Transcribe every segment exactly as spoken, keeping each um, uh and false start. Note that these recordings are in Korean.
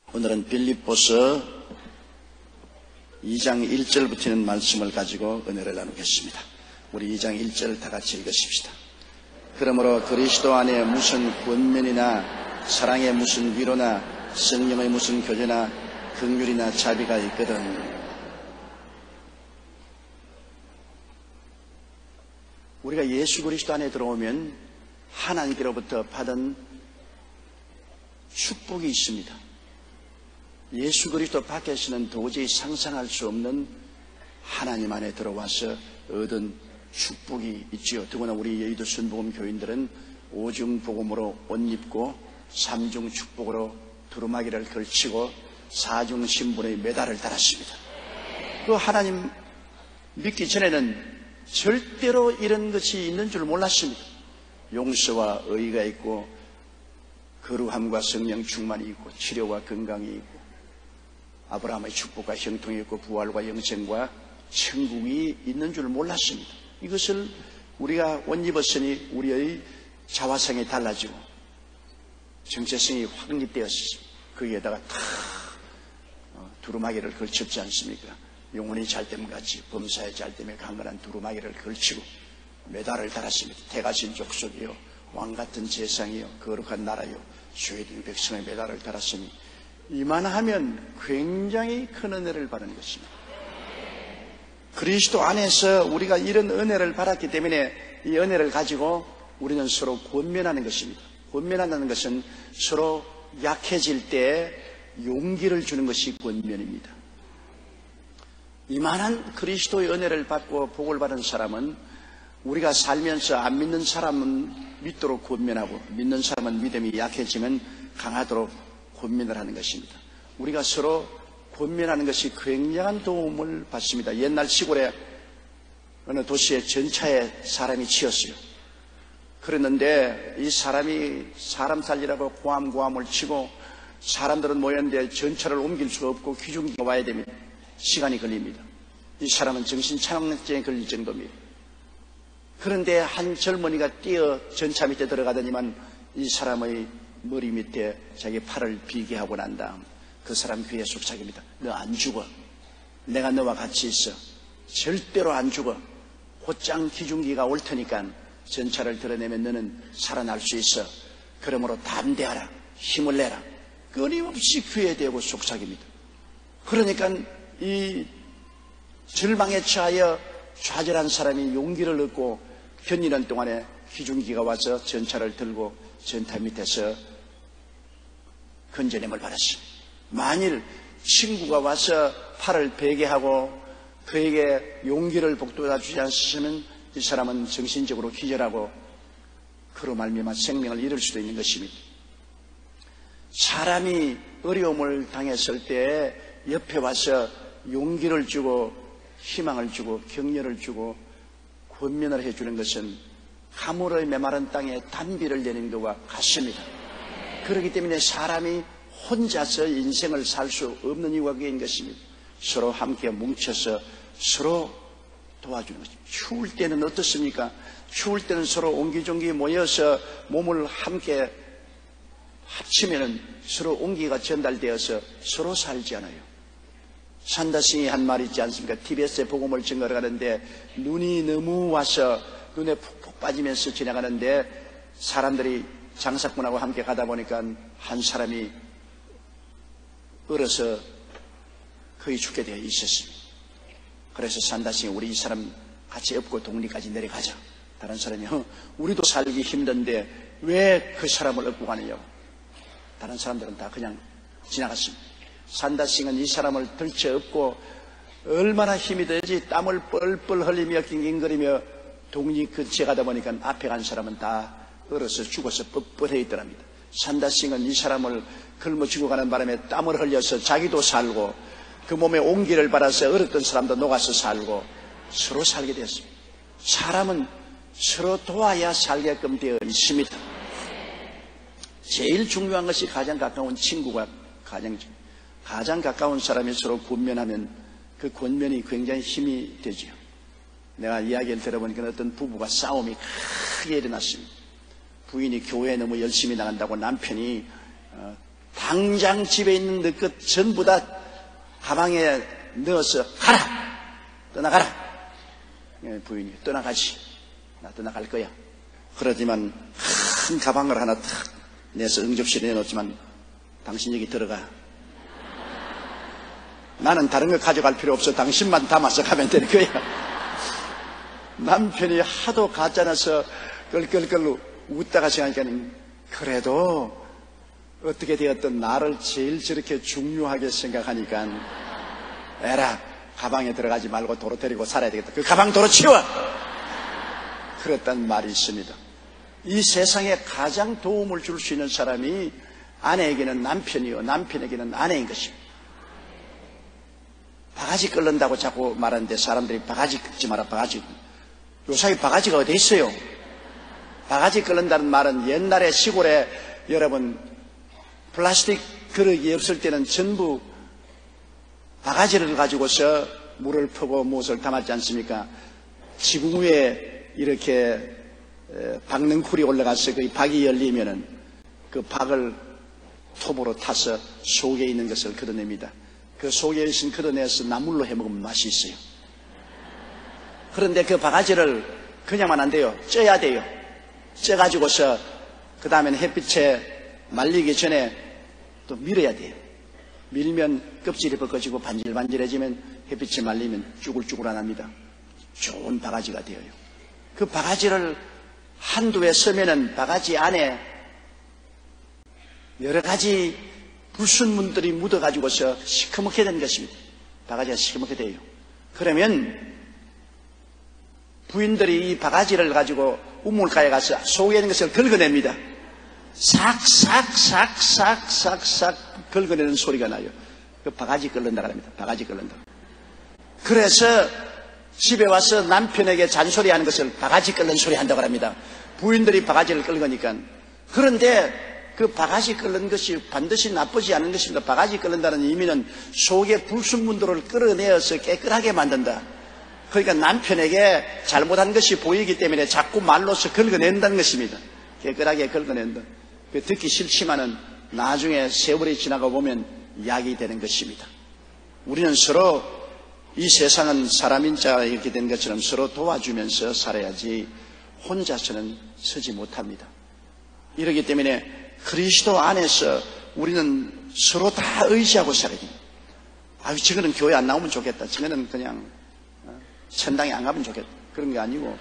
오늘은 빌립보서 이 장 일 절부터 있는 말씀을 가지고 은혜를 나누겠습니다. 우리 이 장 일 절 다 같이 읽으십시다. 그러므로 그리스도 안에 무슨 권면이나 사랑의 무슨 위로나 성령의 무슨 교제나 긍휼이나 자비가 있거든. 우리가 예수 그리스도 안에 들어오면 하나님께로부터 받은 축복이 있습니다. 예수 그리스도 밖에서는 도저히 상상할 수 없는 하나님 안에 들어와서 얻은 축복이 있지요. 더구나 우리 여의도 순복음 교인들은 오중 복음으로 옷 입고 삼중 축복으로 두루마기를 걸치고 사중 신분의 메달을 달았습니다. 그 하나님 믿기 전에는 절대로 이런 것이 있는 줄 몰랐습니다. 용서와 의가 있고 거룩함과 성령 충만이 있고 치료와 건강이 있고 아브라함의 축복과 형통이 있고 부활과 영생과 천국이 있는 줄 몰랐습니다. 이것을 우리가 옷 입었으니 우리의 자화성이 달라지고 정체성이 확립되었습니다. 거기에다가 다 두루마기를 걸쳤지 않습니까? 영혼이 잘됨 같이 범사에 잘됨에 강건한 두루마기를 걸치고 메달을 달았습니다. 태가신 족속이요 왕같은 재상이요 거룩한 나라요 주의 백성의 메달을 달았으니 이만하면 굉장히 큰 은혜를 받는 것입니다. 그리스도 안에서 우리가 이런 은혜를 받았기 때문에 이 은혜를 가지고 우리는 서로 권면하는 것입니다. 권면한다는 것은 서로 약해질 때 용기를 주는 것이 권면입니다. 이만한 그리스도의 은혜를 받고 복을 받은 사람은 우리가 살면서 안 믿는 사람은 믿도록 권면하고 믿는 사람은 믿음이 약해지면 강하도록 권면을 하는 것입니다. 우리가 서로 권면하는 것이 굉장한 도움을 받습니다. 옛날 시골에 어느 도시에 전차에 사람이 치였어요. 그랬는데 이 사람이 사람 살리라고 고함고함을 치고 사람들은 모였는데 전차를 옮길 수가 없고 귀중기가 와야 됩니다. 시간이 걸립니다. 이 사람은 정신차량증에 걸릴 정도입니다. 그런데 한 젊은이가 뛰어 전차 밑에 들어가더니만 이 사람의 머리 밑에 자기 팔을 비게 하고 난 다음 그 사람 귀에 속삭입니다. 너 안 죽어. 내가 너와 같이 있어. 절대로 안 죽어. 곧장 기중기가 올 테니까 전차를 드러내면 너는 살아날 수 있어. 그러므로 담대하라. 힘을 내라. 끊임없이 귀에 대고 속삭입니다. 그러니까 이 절망에 처하여 좌절한 사람이 용기를 얻고 견디는 동안에 기중기가 와서 전차를 들고 전차 밑에서 건져냄을 받았습니다. 만일 친구가 와서 팔을 베게 하고 그에게 용기를 북돋아 주지 않으면 이 사람은 정신적으로 기절하고 그로 말미암아 생명을 잃을 수도 있는 것입니다. 사람이 어려움을 당했을 때 옆에 와서 용기를 주고 희망을 주고 격려를 주고 권면을 해주는 것은 가물의 메마른 땅에 단비를 내리는 것과 같습니다. 그렇기 때문에 사람이 혼자서 인생을 살 수 없는 이유가 그게 있는 것입니다. 서로 함께 뭉쳐서 서로 도와주는 것입니다. 추울 때는 어떻습니까? 추울 때는 서로 옹기종기 모여서 몸을 함께 합치면 서로 온기가 전달되어서 서로 살지 않아요. 산다싱이 한 말 있지 않습니까? 티베트에 복음을 증거를 가는데 눈이 너무 와서 눈에 푹푹 빠지면서 지나가는데 사람들이 장사꾼하고 함께 가다 보니까 한 사람이 얼어서 거의 죽게 되어 있었습니다. 그래서 산다싱이 우리 이 사람 같이 업고 독리까지 내려가자. 다른 사람이 어, 우리도 살기 힘든데 왜 그 사람을 업고 가느냐고. 다른 사람들은 다 그냥 지나갔습니다. 산다싱은 이 사람을 들쳐 업고 얼마나 힘이 들지 땀을 뻘뻘 흘리며 낑낑거리며 독리 근처에 가다 보니까 앞에 간 사람은 다 얼어서 죽어서 뻣뻣해 있더랍니다. 산다싱은 이 사람을 굶어주고 가는 바람에 땀을 흘려서 자기도 살고 그 몸에 온기를 받아서 얼었던 사람도 녹아서 살고 서로 살게 되었습니다. 사람은 서로 도와야 살게끔 되어 있습니다. 제일 중요한 것이 가장 가까운 친구가 가장, 가장 가까운 사람이 서로 권면하면 그 권면이 굉장히 힘이 되죠. 내가 이야기를 들어보니까 어떤 부부가 싸움이 크게 일어났습니다. 부인이 교회에 너무 열심히 나간다고 남편이 어, 다 당장 집에 있는 너 것 전부 다 가방에 넣어서 가라! 떠나가라! 예, 부인이 떠나가지. 나 떠나갈 거야. 그러지만 큰 가방을 하나 탁 내서 응접실에 내놓지만 당신 여기 들어가. 나는 다른 거 가져갈 필요 없어. 당신만 담아서 가면 되는 거야. 남편이 하도 가짜나서 끌끌끌 웃다가 생각하니까 그래도 어떻게 되었든 나를 제일 저렇게 중요하게 생각하니까 에라 가방에 들어가지 말고 도로 데리고 살아야 되겠다. 그 가방 도로 치워! 그랬단 말이 있습니다. 이 세상에 가장 도움을 줄 수 있는 사람이 아내에게는 남편이요 남편에게는 아내인 것입니다. 바가지 끓는다고 자꾸 말하는데 사람들이 바가지 끓지 마라 바가지. 요사이 바가지가 어디 있어요? 바가지 끓는다는 말은 옛날에 시골에 여러분 플라스틱 그릇이 없을 때는 전부 바가지를 가지고서 물을 퍼고 무엇을 담았지 않습니까? 지붕 위에 이렇게 박는 쿨이 올라가서 그 박이 열리면은 그 박을 톱으로 타서 속에 있는 것을 걷어냅니다. 그 속에 있는 걷어내서 나물로 해먹으면 맛이 있어요. 그런데 그 바가지를 그냥만 안 돼요. 쪄야 돼요. 쪄가지고서 그 다음에는 햇빛에 말리기 전에 또 밀어야 돼요. 밀면 껍질이 벗겨지고 반질반질해지면 햇빛에 말리면 쭈글쭈글안합니다. 좋은 바가지가 되어요. 그 바가지를 한두 해 쓰면은 바가지 안에 여러 가지 불순물들이 묻어가지고서 시커멓게 되는 것입니다. 바가지가 시커멓게 돼요. 그러면 부인들이 이 바가지를 가지고 우물가에 가서 속에 있는 것을 긁어냅니다. 싹싹싹싹싹싹 긁어내는 소리가 나요. 그 바가지 끓는다고 합니다. 바가지 끓는다. 그래서 집에 와서 남편에게 잔소리하는 것을 바가지 끓는 소리 한다고 합니다. 부인들이 바가지를 끓으니까. 그런데 그 바가지 끓는 것이 반드시 나쁘지 않은 것입니다. 바가지 끓는다는 의미는 속에 불순물들을 끌어내어서 깨끗하게 만든다. 그러니까 남편에게 잘못한 것이 보이기 때문에 자꾸 말로서 긁어낸다는 것입니다. 깨끗하게 긁어낸다. 듣기 싫지만은 나중에 세월이 지나가 보면 약이 되는 것입니다. 우리는 서로 이 세상은 사람인 자 이렇게 된 것처럼 서로 도와주면서 살아야지 혼자서는 서지 못합니다. 이렇기 때문에 그리스도 안에서 우리는 서로 다 의지하고 살아야 됩니다. 아유, 저거는 교회 안 나오면 좋겠다. 저거는 그냥 천당에 안 가면 좋겠다. 그런 게 아니고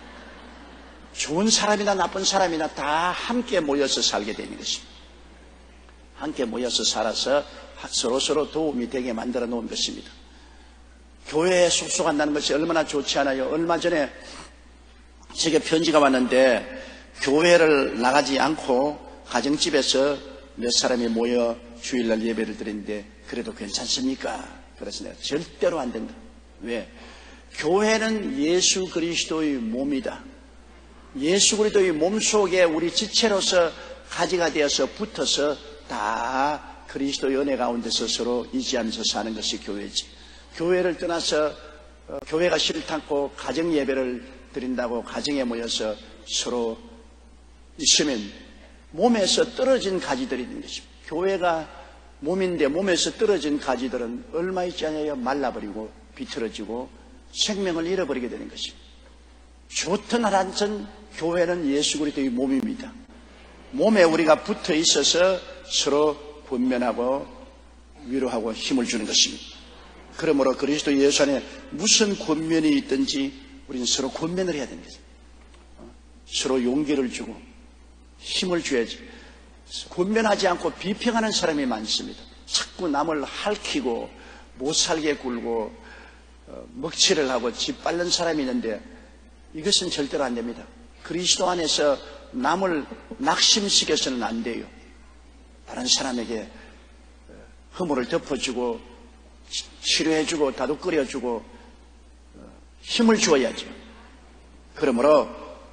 좋은 사람이나 나쁜 사람이나 다 함께 모여서 살게 되는 것입니다. 함께 모여서 살아서 서로서로 도움이 되게 만들어 놓은 것입니다. 교회에 속속한다는 것이 얼마나 좋지 않아요? 얼마 전에 제게 편지가 왔는데 교회를 나가지 않고 가정집에서 몇 사람이 모여 주일날 예배를 드리는데 그래도 괜찮습니까? 그래서 내가 절대로 안 된다. 왜? 교회는 예수 그리스도의 몸이다. 예수 그리스도의 몸 속에 우리 지체로서 가지가 되어서 붙어서 다 그리스도의 은혜 가운데서 서로 의지하면서 사는 것이 교회지. 교회를 떠나서 어, 교회가 싫다고 가정 예배를 드린다고 가정에 모여서 서로 있으면 몸에서 떨어진 가지들이 있는 것입니다. 교회가 몸인데 몸에서 떨어진 가지들은 얼마 있지 않아요? 말라버리고 비틀어지고 생명을 잃어버리게 되는 것입니다. 좋든 하란전 교회는 예수 그리스도의 몸입니다. 몸에 우리가 붙어 있어서 서로 권면하고 위로하고 힘을 주는 것입니다. 그러므로 그리스도 예수 안에 무슨 권면이 있든지 우리는 서로 권면을 해야 됩니다. 서로 용기를 주고 힘을 줘야지. 권면하지 않고 비평하는 사람이 많습니다. 자꾸 남을 핥히고 못살게 굴고 먹칠을 하고 짓밟는 사람이 있는데 이것은 절대로 안 됩니다. 그리스도 안에서 남을 낙심시켜서는 안 돼요. 다른 사람에게 허물을 덮어주고 치료해주고 다독거려주고 힘을 주어야죠. 그러므로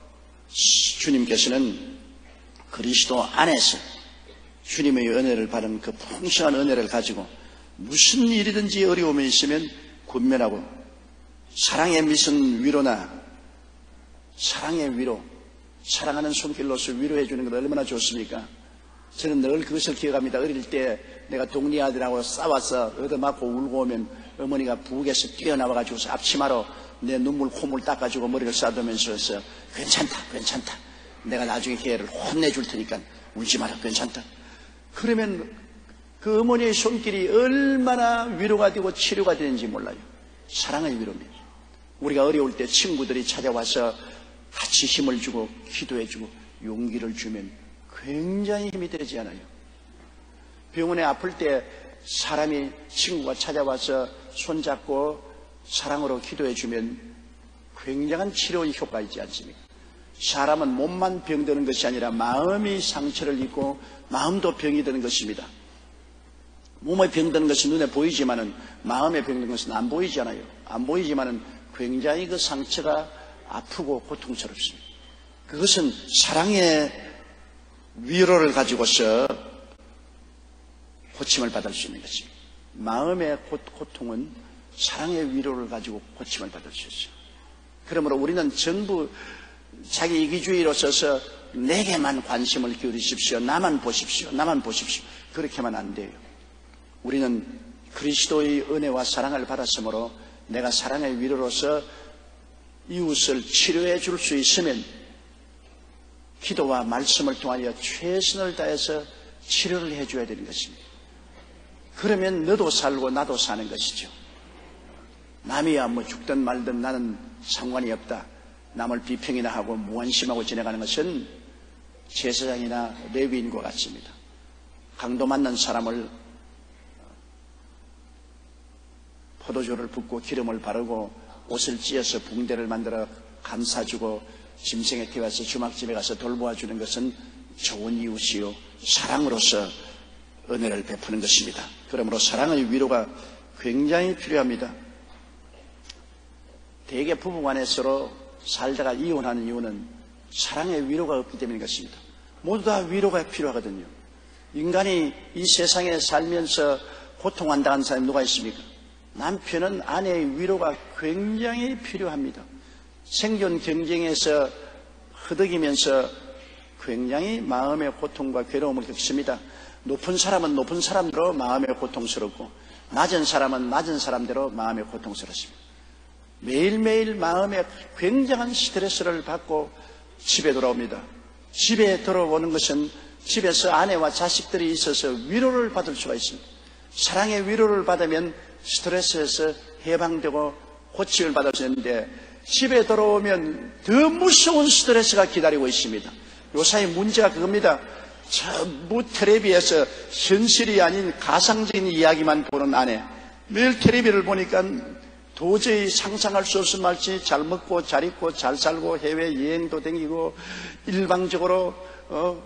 주님께서는 그리스도 안에서 주님의 은혜를 받은 그 풍성한 은혜를 가지고 무슨 일이든지 어려움이 있으면 권면하고 사랑의 미선 위로나 사랑의 위로, 사랑하는 손길로서 위로해 주는 것 얼마나 좋습니까? 저는 늘 그것을 기억합니다. 어릴 때 내가 동네 아들하고 싸워서 얻어맞고 울고 오면 어머니가 부엌에서 뛰어나와가지고 앞치마로 내 눈물 콧물 닦아주고 머리를 싸두면서 괜찮다 괜찮다, 내가 나중에 걔를 혼내줄 테니까 울지 마라, 괜찮다. 그러면 그 어머니의 손길이 얼마나 위로가 되고 치료가 되는지 몰라요. 사랑의 위로입니다. 우리가 어려울 때 친구들이 찾아와서 같이 힘을 주고 기도해주고 용기를 주면 굉장히 힘이 되지 않아요. 병원에 아플 때 사람이, 친구가 찾아와서 손잡고 사랑으로 기도해주면 굉장한 치료 효과가 있지 않습니까? 사람은 몸만 병드는 것이 아니라 마음이 상처를 입고 마음도 병이 되는 것입니다. 몸에 병드는 것이 눈에 보이지만은 마음에 병드는 것은 안 보이잖아요. 안 보이지만은 굉장히 그 상처가 아프고 고통스럽습니다. 그것은 사랑의 위로를 가지고서 고침을 받을 수 있는 것입니다. 마음의 고통은 사랑의 위로를 가지고 고침을 받을 수 있어요. 그러므로 우리는 전부 자기 이기주의로 서서 내게만 관심을 기울이십시오, 나만 보십시오, 나만 보십시오, 그렇게만 안 돼요. 우리는 그리스도의 은혜와 사랑을 받았으므로 내가 사랑의 위로로서 이웃을 치료해 줄 수 있으면 기도와 말씀을 통하여 최선을 다해서 치료를 해줘야 되는 것입니다. 그러면 너도 살고 나도 사는 것이죠. 남이야 뭐 죽든 말든 나는 상관이 없다, 남을 비평이나 하고 무관심하고 지내가는 것은 제사장이나 레위인과 같습니다. 강도 맞는 사람을 포도주를 붓고 기름을 바르고 옷을 찧어서 붕대를 만들어 감싸주고 짐승에 태워서 주막집에 가서 돌보아주는 것은 좋은 이웃이요 사랑으로서 은혜를 베푸는 것입니다. 그러므로 사랑의 위로가 굉장히 필요합니다. 대개 부부간에 서로 살다가 이혼하는 이유는 사랑의 위로가 없기 때문인 것입니다. 모두 다 위로가 필요하거든요. 인간이 이 세상에 살면서 고통한다는 사람이 누가 있습니까? 남편은 아내의 위로가 굉장히 필요합니다. 생존 경쟁에서 허덕이면서 굉장히 마음의 고통과 괴로움을 겪습니다. 높은 사람은 높은 사람대로 마음에 고통스럽고 낮은 사람은 낮은 사람대로 마음에 고통스럽습니다. 매일매일 마음에 굉장한 스트레스를 받고 집에 돌아옵니다. 집에 들어오는 것은 집에서 아내와 자식들이 있어서 위로를 받을 수가 있습니다. 사랑의 위로를 받으면 스트레스에서 해방되고 고침을 받을 수 있는데 집에 들어오면 더 무서운 스트레스가 기다리고 있습니다. 요사이 문제가 그겁니다. 전부 텔레비에서 현실이 아닌 가상적인 이야기만 보는 아내, 매일 텔레비를 보니까 도저히 상상할 수 없을 말지 잘 먹고 잘 입고 잘 살고 해외여행도 다니고 일방적으로 어,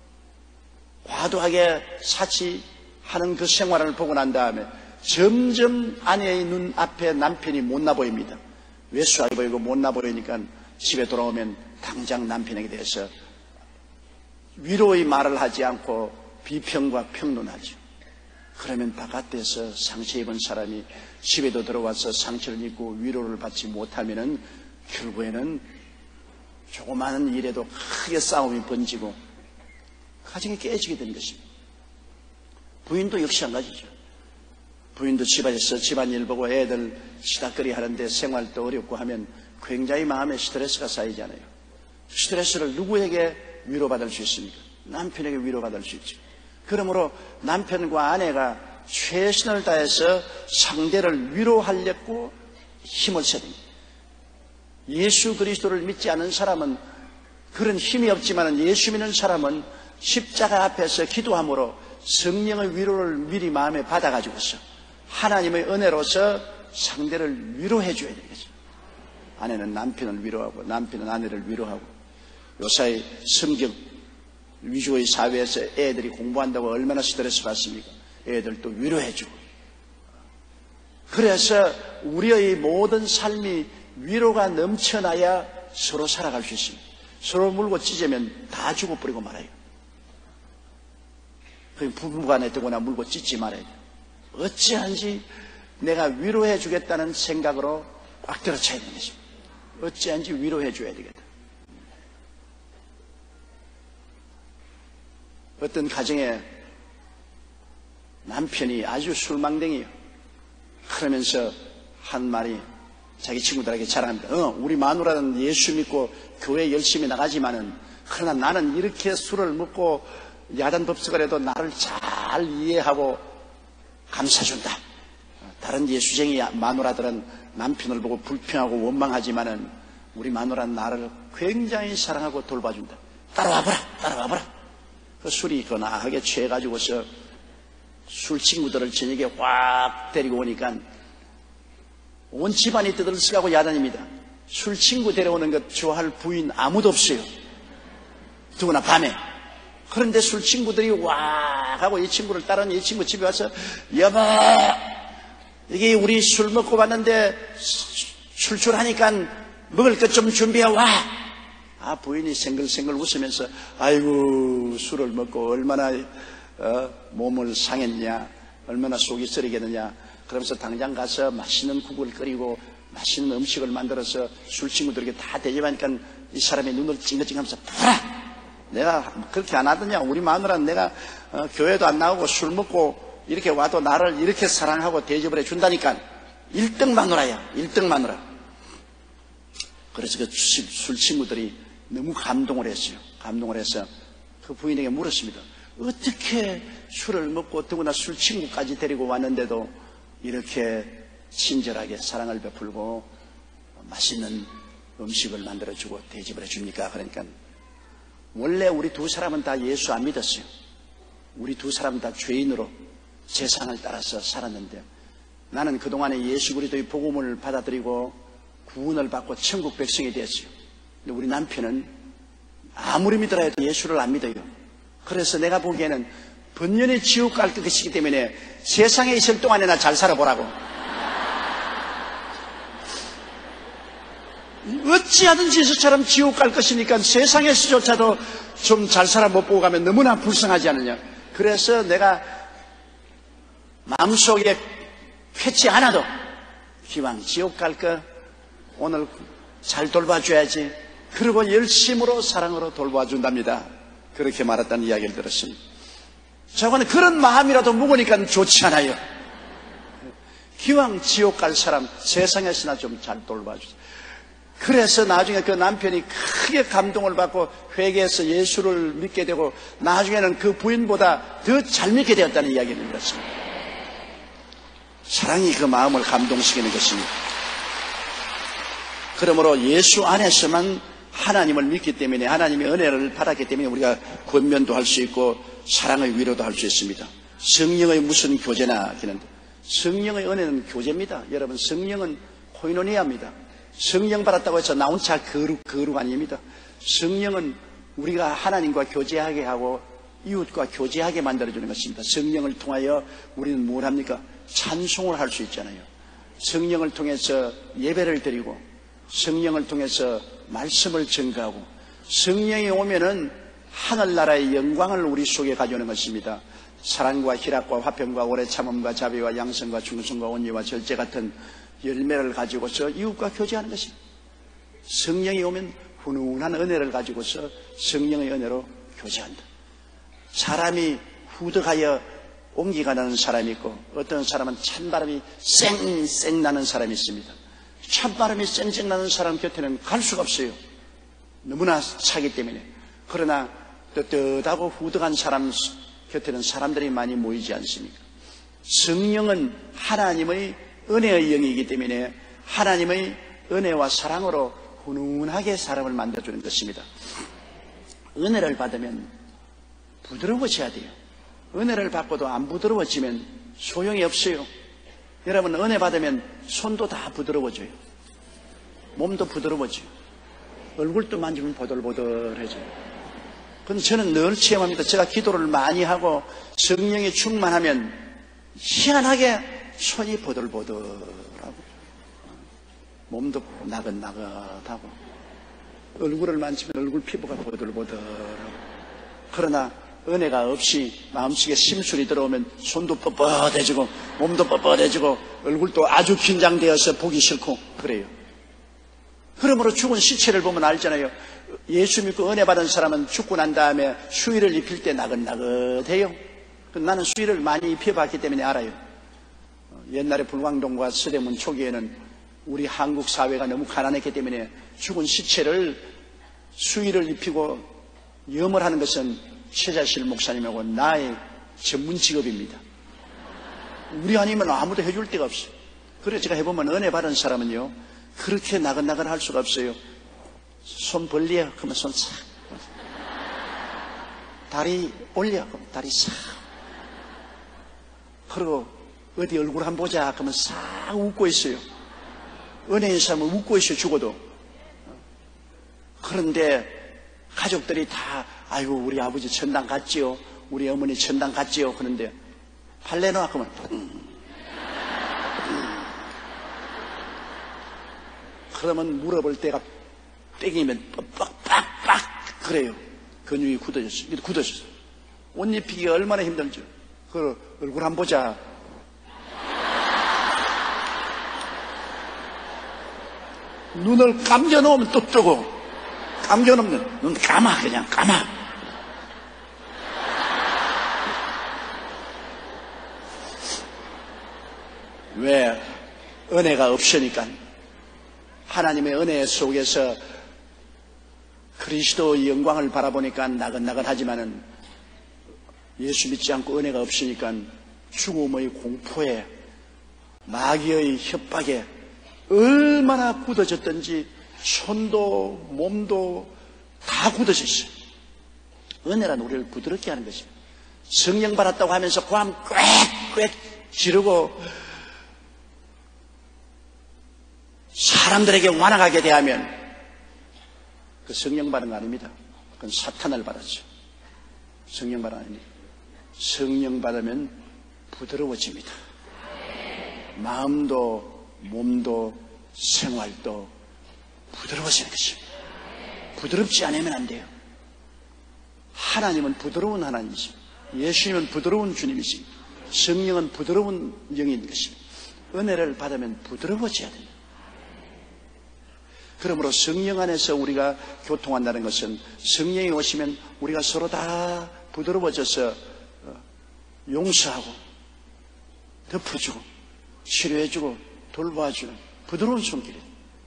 과도하게 사치하는 그 생활을 보고 난 다음에 점점 아내의 눈 앞에 남편이 못나 보입니다. 외수해 보이고 못나 보이니까 집에 돌아오면 당장 남편에게 대해서 위로의 말을 하지 않고 비평과 평론하죠. 그러면 바깥에서 상처 입은 사람이 집에도 들어와서 상처를 입고 위로를 받지 못하면은 결국에는 조그마한 일에도 크게 싸움이 번지고 가정이 깨지게 되는 것입니다. 부인도 역시 한 가지죠. 부인도 집안에서 집안일 보고 애들 시닥거리 하는데 생활도 어렵고 하면 굉장히 마음에 스트레스가 쌓이잖아요. 스트레스를 누구에게 위로받을 수 있습니까? 남편에게 위로받을 수 있죠. 그러므로 남편과 아내가 최선을 다해서 상대를 위로하려고 힘을 써야 됩니다. 예수 그리스도를 믿지 않은 사람은 그런 힘이 없지만 예수 믿는 사람은 십자가 앞에서 기도함으로 성령의 위로를 미리 마음에 받아가지고서 하나님의 은혜로서 상대를 위로해 줘야 되겠죠. 아내는 남편을 위로하고 남편은 아내를 위로하고 요사이 성경 위주의 사회에서 애들이 공부한다고 얼마나 스트레스 받습니까? 애들도 위로해 주고. 그래서 우리의 모든 삶이 위로가 넘쳐나야 서로 살아갈 수 있습니다. 서로 물고 찢으면 다 죽어버리고 말아요. 부부간에 뜨거나 물고 찢지 말아야 돼요. 어찌한지 내가 위로해 주겠다는 생각으로 꽉 들어차야 되는 것입니다. 어찌한지 위로해 줘야 되겠다. 어떤 가정에 남편이 아주 술망댕이에요. 그러면서 한 말이 자기 친구들에게 자랑합니다. 어, 우리 마누라는 예수 믿고 교회 열심히 나가지만은 그러나 나는 이렇게 술을 먹고 야단 법석을 해도 나를 잘 이해하고 감싸준다. 다른 예수쟁이 마누라들은 남편을 보고 불평하고 원망하지만은 우리 마누라는 나를 굉장히 사랑하고 돌봐준다. 따라와보라, 따라와보라. 그 술이 거나하게 취해가지고서 술 친구들을 저녁에 확 데리고 오니까 온 집안이 떠들썩하고 야단입니다. 술 친구 데려오는 것 좋아할 부인 아무도 없어요. 더구나 밤에. 그런데 술 친구들이 와 하고 이 친구를 따르는 이 친구 집에 와서 여보, 이게 우리 술 먹고 왔는데 출출하니까 먹을 것 좀 준비해 와. 아, 부인이 생글생글 웃으면서 아이고 술을 먹고 얼마나 어, 몸을 상했냐, 얼마나 속이 쓰리겠느냐. 그러면서 당장 가서 맛있는 국을 끓이고 맛있는 음식을 만들어서 술 친구들에게 다 대접하니까 이 사람이 눈을 찡긋찡하면서 보라, 내가 그렇게 안 하더냐. 우리 마누라는 내가 어, 교회도 안 나오고 술 먹고 이렇게 와도 나를 이렇게 사랑하고 대접을 해준다니까. 일 등 마누라야, 일 등 마누라. 그래서 그 술 친구들이 너무 감동을 했어요. 감동을 해서 그 부인에게 물었습니다. 어떻게 술을 먹고 더구나 술 친구까지 데리고 왔는데도 이렇게 친절하게 사랑을 베풀고 맛있는 음식을 만들어주고 대접을 해줍니까? 그러니까 원래 우리 두 사람은 다 예수 안 믿었어요. 우리 두 사람은 다 죄인으로 세상을 따라서 살았는데 나는 그동안에 예수 그리스도의 복음을 받아들이고 구원을 받고 천국 백성이 되었어요. 근데 우리 남편은 아무리 믿으라 해도 예수를 안 믿어요. 그래서 내가 보기에는 번년에 지옥 갈 것이기 때문에 세상에 있을 동안에나 잘 살아보라고. 어찌하든지 저처럼 지옥 갈 것이니까 세상에서조차도 좀 잘 살아 못 보고 가면 너무나 불쌍하지 않느냐. 그래서 내가 마음속에 쾌치 않아도 기왕 지옥 갈 거 오늘 잘 돌봐줘야지. 그리고 열심으로 사랑으로 돌봐준답니다. 그렇게 말했다는 이야기를 들었습니다. 저거는 그런 마음이라도 묵으니까 좋지 않아요. 기왕 지옥 갈 사람 세상에서나 좀 잘 돌봐주세요. 그래서 나중에 그 남편이 크게 감동을 받고 회개해서 예수를 믿게 되고 나중에는 그 부인보다 더 잘 믿게 되었다는 이야기를 들었습니다. 사랑이 그 마음을 감동시키는 것입니다. 그러므로 예수 안에서만 하나님을 믿기 때문에 하나님의 은혜를 받았기 때문에 우리가 권면도 할 수 있고 사랑의 위로도 할 수 있습니다. 성령의 무슨 교제나 하는데 성령의 은혜는 교제입니다. 여러분, 성령은 코이노니아입니다. 성령 받았다고 해서 나 혼자 거룩, 거룩 아닙니다. 성령은 우리가 하나님과 교제하게 하고 이웃과 교제하게 만들어주는 것입니다. 성령을 통하여 우리는 뭘 합니까? 찬송을 할 수 있잖아요. 성령을 통해서 예배를 드리고 성령을 통해서 말씀을 증거하고 성령이 오면은 하늘나라의 영광을 우리 속에 가져오는 것입니다. 사랑과 희락과 화평과 오래 참음과 자비와 양성과 충성과 온유와 절제 같은 열매를 가지고서 이웃과 교제하는 것입니다. 성령이 오면 훈훈한 은혜를 가지고서 성령의 은혜로 교제한다. 사람이 후덕하여 온기가 나는 사람이 있고 어떤 사람은 찬바람이 쌩쌩 나는 사람이 있습니다. 찬바람이 쌩쌩 나는 사람 곁에는 갈 수가 없어요. 너무나 차기 때문에. 그러나 뜨뜻하고 후덕한 사람 곁에는 사람들이 많이 모이지 않습니까? 성령은 하나님의 은혜의 영이기 때문에 하나님의 은혜와 사랑으로 훈훈하게 사람을 만들어주는 것입니다. 은혜를 받으면 부드러워져야 돼요. 은혜를 받고도 안 부드러워지면 소용이 없어요. 여러분, 은혜 받으면 손도 다 부드러워져요. 몸도 부드러워져요. 얼굴도 만지면 보들보들해져요. 그런데 저는 늘 체험합니다. 제가 기도를 많이 하고 성령이 충만하면 희한하게 손이 보들보들하고 몸도 나긋나긋하고 얼굴을 만지면 얼굴 피부가 보들보들하고. 그러나 은혜가 없이 마음속에 심술이 들어오면 손도 뻣뻣해지고 몸도 뻣뻣해지고 얼굴도 아주 긴장되어서 보기 싫고 그래요. 그러므로 죽은 시체를 보면 알잖아요. 예수 믿고 은혜 받은 사람은 죽고 난 다음에 수의를 입힐 때 나긋나긋해요. 나는 수의를 많이 입혀봤기 때문에 알아요. 옛날에 불광동과 서대문 초기에는 우리 한국 사회가 너무 가난했기 때문에 죽은 시체를 수의를 입히고 염을 하는 것은 최자실 목사님하고 나의 전문 직업입니다. 우리 아니면 아무도 해줄 데가 없어요. 그래서 제가 해보면 은혜 받은 사람은요, 그렇게 나긋나긋 할 수가 없어요. 손 벌려, 그러면 손 싹. 다리 올려, 그러면 다리 싹. 그리고 어디 얼굴 한번 보자, 그러면 싹 웃고 있어요. 은혜인 사람은 웃고 있어요, 죽어도. 그런데 가족들이 다, 아이고, 우리 아버지 천당 갔지요. 우리 어머니 천당 갔지요. 그런데 팔레 놔, 그러면 음. 그러면 물어볼 때가 땡기면 빡빡빡 그래요. 근육이 굳어졌어요. 굳어졌어요. 옷 입히기가 얼마나 힘들죠. 그 얼굴 한번 보자. 눈을 감겨 놓으면 또 뜨고, 감겨 놓으면 눈 감아, 그냥 감아. 왜? 은혜가 없으니까. 하나님의 은혜 속에서 그리스도의 영광을 바라보니까 나긋나긋하지만은 예수 믿지 않고 은혜가 없으니까 죽음의 공포에, 마귀의 협박에 얼마나 굳어졌던지 손도 몸도 다 굳어져 있어요. 은혜란 우리를 부드럽게 하는 것입니다. 성령 받았다고 하면서 고함 꽥꽥 지르고 사람들에게 완악하게 대하면 그 성령 받은 거 아닙니다. 그건 사탄을 받았죠. 성령 받은 거 아닙니다. 성령 받으면 부드러워집니다. 마음도 몸도 생활도 부드러워지는 것입니다. 부드럽지 않으면 안 돼요. 하나님은 부드러운 하나님이십니다. 예수님은 부드러운 주님이십니다. 성령은 부드러운 영인 것입니다. 은혜를 받으면 부드러워져야 됩니다. 그러므로 성령 안에서 우리가 교통한다는 것은 성령이 오시면 우리가 서로 다 부드러워져서 용서하고 덮어주고 치료해주고 돌봐주는 부드러운 손길이에요.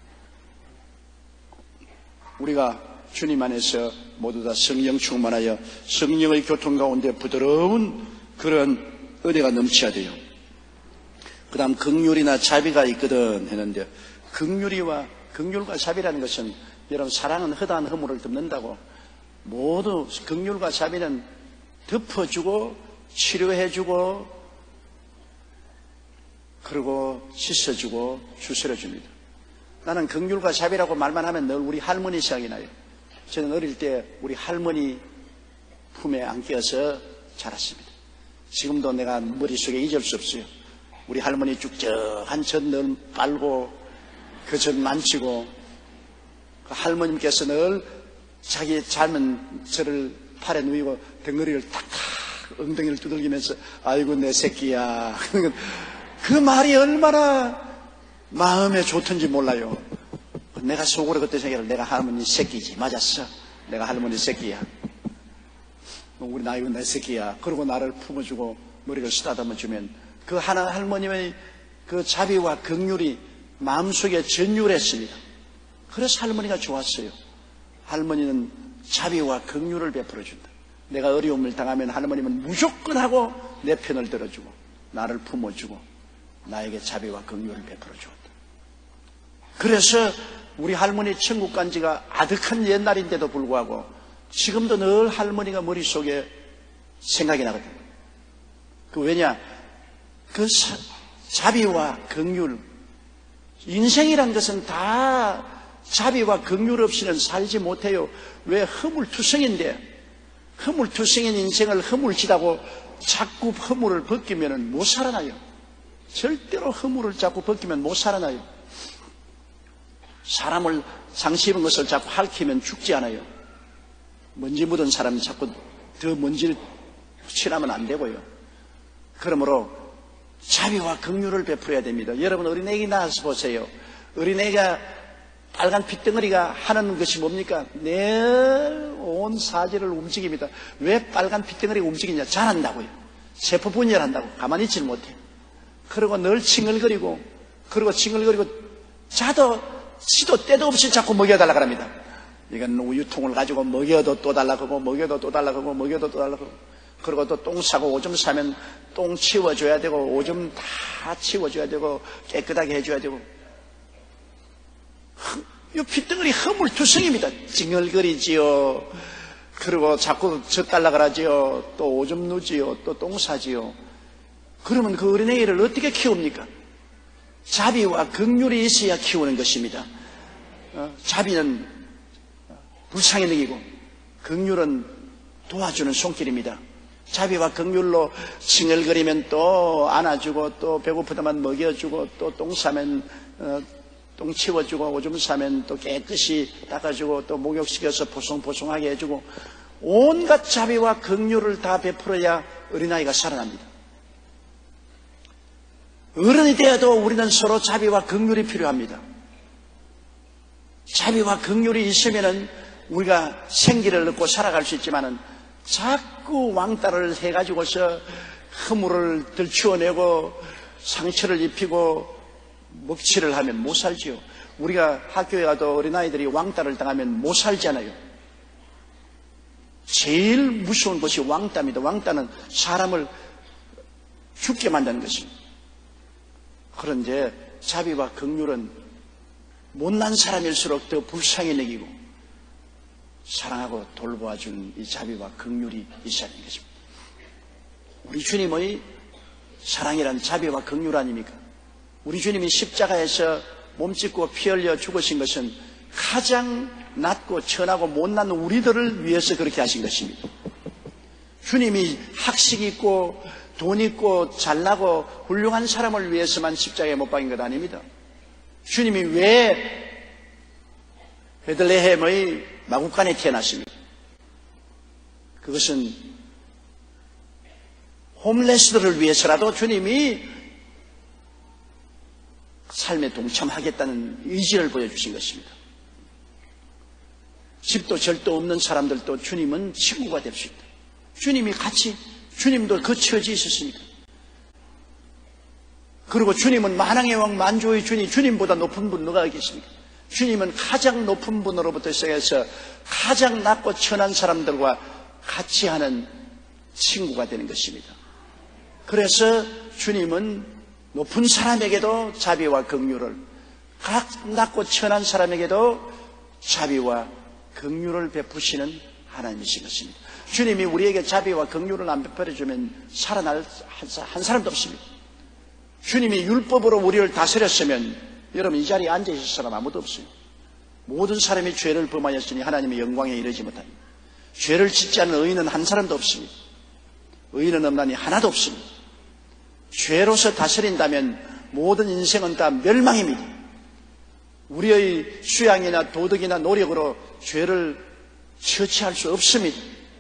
우리가 주님 안에서 모두 다 성령 충만하여 성령의 교통 가운데 부드러운 그런 은혜가 넘쳐야 돼요. 그 다음 긍휼이나 자비가 있거든 했는데, 긍휼이와 긍휼과 자비라는 것은, 여러분, 사랑은 허다한 허물을 덮는다고, 모두 긍휼과 자비는 덮어주고 치료해주고 그리고 씻어주고 주스려줍니다. 나는 긍휼과 자비라고 말만 하면 늘 우리 할머니 생각이 나요. 저는 어릴 때 우리 할머니 품에 안겨서 자랐습니다. 지금도 내가 머릿속에 잊을 수 없어요. 우리 할머니 쭉쭉한 젖 늘 빨고 그 젖 만지고, 그 할머님께서 늘 자기 젊은 저를 팔에 누이고 덩어리를 탁탁 엉덩이를 두들기면서 아이고 내 새끼야. 그 말이 얼마나 마음에 좋던지 몰라요. 내가 속으로 그때 생각을, 내가 할머니 새끼지. 맞았어. 내가 할머니 새끼야. 우리 아이고 내 새끼야. 그러고 나를 품어주고 머리를 쓰다듬어 주면 그 하나 할머님의 그 자비와 긍휼이 마음속에 전율했습니다. 그래서 할머니가 좋았어요. 할머니는 자비와 긍휼을 베풀어준다. 내가 어려움을 당하면 할머니는 무조건 하고 내 편을 들어주고 나를 품어주고 나에게 자비와 긍휼을 베풀어주었다. 그래서 우리 할머니 천국 간 지가 아득한 옛날인데도 불구하고 지금도 늘 할머니가 머릿속에 생각이 나거든요. 그 왜냐? 그 사, 자비와 긍휼, 인생이란 것은 다 자비와 긍휼 없이는 살지 못해요. 왜? 허물투성인데, 허물투성인 인생을 허물지다고 자꾸 허물을 벗기면 못 살아나요. 절대로 허물을 자꾸 벗기면 못 살아나요. 사람을 상시 입은 것을 자꾸 핥히면 죽지 않아요. 먼지 묻은 사람이 자꾸 더 먼지를 칠하면 안 되고요. 그러므로 자비와 긍휼을 베풀어야 됩니다. 여러분, 어린애기 낳아서 보세요. 어린애가 빨간 핏덩어리가 하는 것이 뭡니까? 내 온 사지를 움직입니다. 왜 빨간 핏덩어리가 움직이냐? 자란다고요. 세포 분열한다고. 가만히 있지를 못해. 그리고 늘 칭얼거리고, 그리고 칭얼거리고, 자도, 시도 때도 없이 자꾸 먹여달라고 합니다. 이건 우유통을 가지고 먹여도 또 달라고 하고, 먹여도 또 달라고 하고, 먹여도 또 달라고 하고, 그리고 또 똥 싸고 오줌 싸면 똥 치워줘야 되고, 오줌 다 치워줘야 되고, 깨끗하게 해줘야 되고, 이 핏덩어리 허물투성입니다. 찡얼거리지요. 그리고 자꾸 젖달라 그러지요. 또 오줌 누지요. 또 똥 싸지요. 그러면 그 어린애를 어떻게 키웁니까? 자비와 긍휼이 있어야 키우는 것입니다. 어, 자비는 불쌍히 여기고 긍휼은 도와주는 손길입니다. 자비와 긍휼로 칭얼거리면 또 안아주고, 또 배고프다만 먹여주고, 또 똥 싸면 어, 똥 치워주고, 오줌 싸면 또 깨끗이 닦아주고, 또 목욕시켜서 보송보송하게 해주고, 온갖 자비와 긍휼을 다 베풀어야 어린아이가 살아납니다. 어른이 되어도 우리는 서로 자비와 긍휼이 필요합니다. 자비와 긍휼이 있으면은 우리가 생기를 얻고 살아갈 수 있지만은 자꾸 왕따를 해가지고서 허물을 들추어내고 상처를 입히고 먹칠을 하면 못 살지요. 우리가 학교에 가도 어린아이들이 왕따를 당하면 못 살잖아요. 제일 무서운 것이 왕따입니다. 왕따는 사람을 죽게 만드는 것입니다. 그런데 자비와 긍휼은 못난 사람일수록 더 불쌍히 여기고 사랑하고 돌보아주는 이 자비와 긍휼이 있어야 하는 것입니다. 우리 주님의 사랑이란 자비와 긍휼 아닙니까? 우리 주님이 십자가에서 몸짓고 피 흘려 죽으신 것은 가장 낮고 천하고 못난 우리들을 위해서 그렇게 하신 것입니다. 주님이 학식 있고 돈 있고 잘나고 훌륭한 사람을 위해서만 십자가에 못 박인 것 아닙니다. 주님이 왜 베들레헴의 마구간에 태어났습니까? 그것은 홈레스들을 위해서라도 주님이 삶에 동참하겠다는 의지를 보여주신 것입니다. 집도 절도 없는 사람들도 주님은 친구가 될 수 있다. 주님이 같이, 주님도 그 처지에 있었으니까. 그리고 주님은 만왕의 왕 만주의 주님, 주님보다 높은 분 누가 있겠습니까? 주님은 가장 높은 분으로부터 시작해서 가장 낮고 천한 사람들과 같이 하는 친구가 되는 것입니다. 그래서 주님은 높은 사람에게도 자비와 긍휼을, 각 낮고 천한 사람에게도 자비와 긍휼을 베푸시는 하나님이신 것입니다. 주님이 우리에게 자비와 긍휼을 안 베풀어주면 살아날 한 사람도 없습니다. 주님이 율법으로 우리를 다스렸으면 여러분 이 자리에 앉아있을 사람 아무도 없어요. 모든 사람이 죄를 범하였으니 하나님의 영광에 이르지 못합니다. 죄를 짓지 않은 의인은 한 사람도 없습니다. 의인은 없나니 하나도 없습니다. 죄로서 다스린다면 모든 인생은 다 멸망입니다. 우리의 수양이나 도덕이나 노력으로 죄를 처치할 수 없습니다.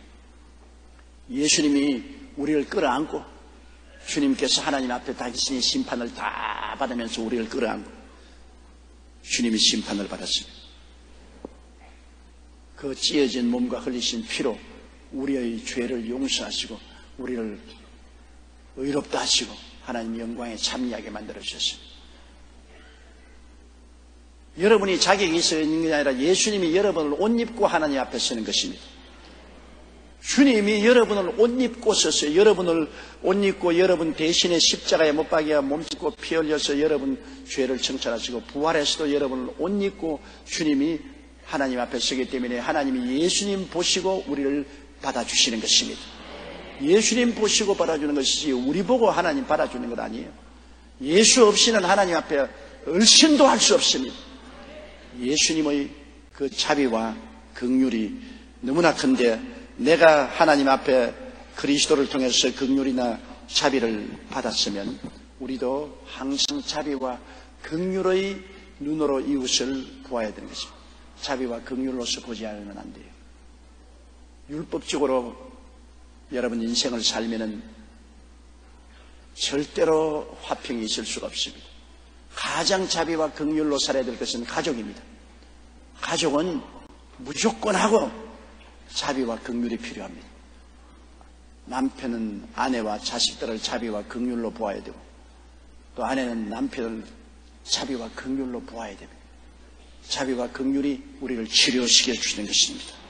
예수님이 우리를 끌어안고 주님께서 하나님 앞에 당신이 심판을 다 받으면서 우리를 끌어안고 주님이 심판을 받았습니다. 그 찢어진 몸과 흘리신 피로 우리의 죄를 용서하시고 우리를 의롭다 하시고 하나님 영광에 참여하게 만들어주셨습니다. 여러분이 자격이 있어 있는 게 아니라 예수님이 여러분을 옷 입고 하나님 앞에 서는 것입니다. 주님이 여러분을 옷 입고 서서 여러분을 옷 입고 여러분 대신에 십자가에 못 박여 몸짓고 피 흘려서 여러분 죄를 청천하시고 부활해서도 여러분을 옷 입고 주님이 하나님 앞에 서기 때문에 하나님이 예수님 보시고 우리를 받아주시는 것입니다. 예수님 보시고 받아주는 것이지 우리 보고 하나님 받아주는 것 아니에요. 예수 없이는 하나님 앞에 얼씬도 할 수 없습니다. 예수님의 그 자비와 긍휼이 너무나 큰데 내가 하나님 앞에 그리스도를 통해서 긍휼이나 자비를 받았으면 우리도 항상 자비와 긍휼의 눈으로 이웃을 보아야 되는 것입니다. 자비와 긍휼로서 보지 않으면 안 돼요. 율법적으로 여러분 인생을 살면은 절대로 화평이 있을 수가 없습니다. 가장 자비와 긍휼로 살아야 될 것은 가족입니다. 가족은 무조건 하고 자비와 긍휼이 필요합니다. 남편은 아내와 자식들을 자비와 긍휼로 보아야 되고 또 아내는 남편을 자비와 긍휼로 보아야 됩니다. 자비와 긍휼이 우리를 치료시켜 주시는 것입니다.